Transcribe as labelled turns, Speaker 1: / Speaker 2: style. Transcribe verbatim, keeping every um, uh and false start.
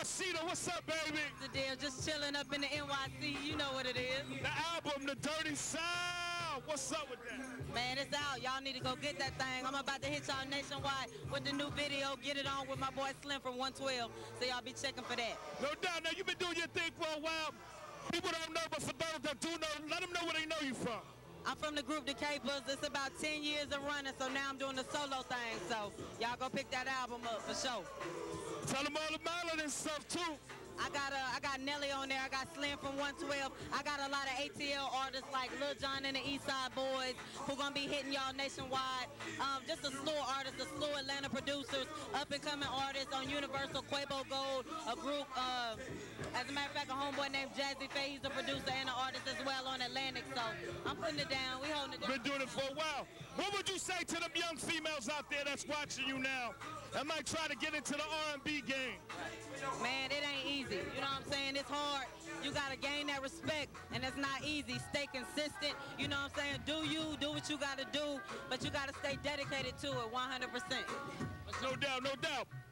Speaker 1: Rashida, what's up, baby?
Speaker 2: The deal, just chilling up in the N Y C. You know what it is.
Speaker 1: The album, The Dirty South. What's up with that?
Speaker 2: Man, it's out. Y'all need to go get that thing. I'm about to hit y'all nationwide with the new video. Get it on with my boy Slim from one twelve. So y'all be checking for that.
Speaker 1: No doubt. Now, you've been doing your thing for a while. People don't know, but for those that do know, let them know where they know you from.
Speaker 2: I'm from the group The Capers. It's about ten years of running, so now I'm doing the solo thing. So y'all go pick that album up for sure.
Speaker 1: Tell them all about it and stuff, too.
Speaker 2: I got uh, I got Nelly on there. I got Slim from one twelve. I got a lot of A T L artists like Lil Jon and the Eastside Boys who gonna be hitting y'all nationwide. Um, just a slew of artists, a slew of Atlanta producers, up and coming artists on Universal, Quavo Gold, a group. Uh, as a matter of fact, a homeboy named Jazzy Faye. He's a producer and an artist as well on Atlantic. So I'm putting it down. We holding it down.
Speaker 1: Been doing it for a while. What would you say to them young females out there that's watching you now that might try to get into the R and B game?
Speaker 2: Man, it ain't easy. You know what I'm saying? It's hard. You got to gain that respect, and it's not easy. Stay consistent. You know what I'm saying? Do you, do what you got to do, but you got to stay dedicated to it one hundred percent.
Speaker 1: No doubt, no doubt.